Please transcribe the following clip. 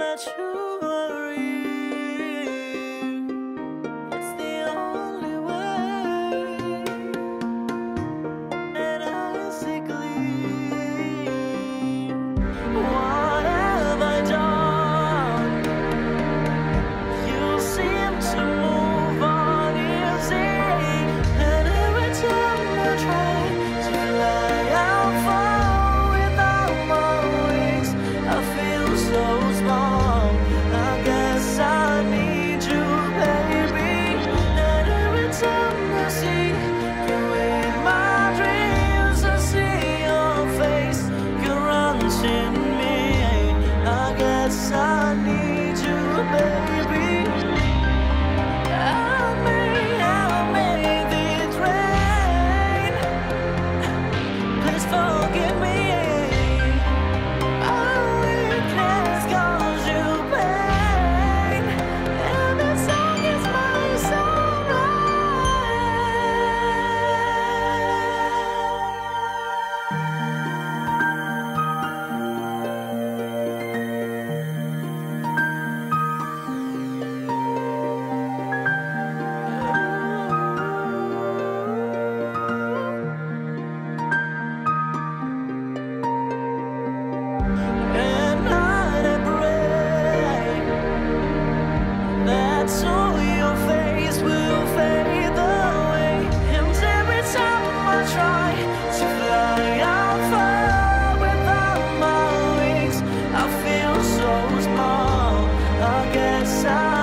that you are here. It's the only way, and I see clear. What have I done? You seem to move on easy, and every time I try to fly out far without my wings, I feel so small. I guess I need you, baby. And every time I see you in my dreams, I see your face, you're haunting me. I guess I need you, baby. Help me this rain. Please forgive me. Our weakness cause you pain, and this song is my and I pray that soon your face will fade away. And every time I try to fly out far without my wings, I feel so small. I guess I